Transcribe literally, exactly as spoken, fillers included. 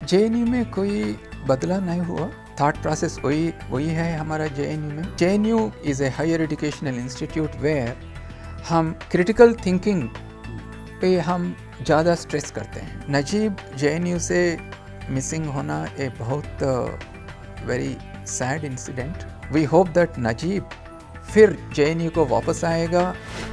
जे N U में कोई बदलाव नहीं हुआ, थॉट प्रोसेस वही वही है हमारा जे एन यू में। J N U is a higher educational institute where हम क्रिटिकल थिंकिंग पे हम ज़्यादा स्ट्रेस करते हैं। नजीब जे एन यू से मिसिंग होना एक बहुत very sad incident. We hope that Najeeb फिर जे एन यू को वापस आएगा